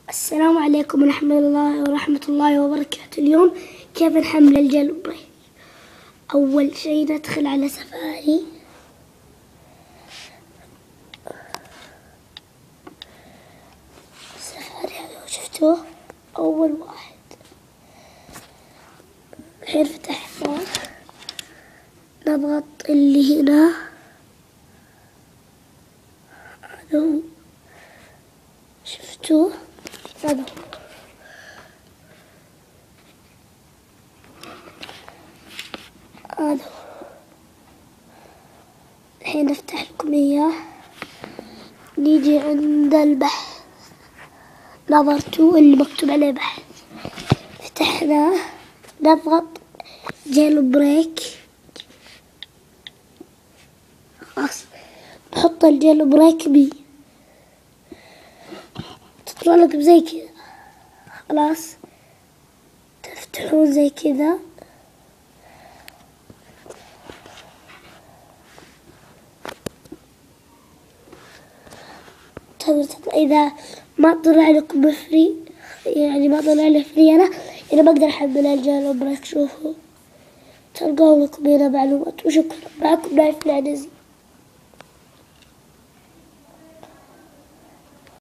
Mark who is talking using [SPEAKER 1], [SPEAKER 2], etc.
[SPEAKER 1] السلام عليكم ورحمة الله وبركاته. اليوم كيف نحمل الجيلبريك؟ أول شيء ندخل على سفاري. هذا شفتوه أول واحد. الحين فتحنا، نضغط اللي هنا، هذا هو، شفتوه؟ هذا هو. الحين نفتح لكم إياه. نيجي عند البحث، نظرتوا اللي مكتوب عليه بحث، فتحناه، نضغط جيلبريك. خلاص نحط الجيلبريك بي، تطلع لكم زي كذا. خلاص تفتحون زي كذا، إذا ما طلع لكم بفري، يعني ما طلع لي فري أنا بقدر أحمل الجيلبريك. شوفوا تلقوا لكم هنا معلومات. وشكرا، معكم نايف العنزي.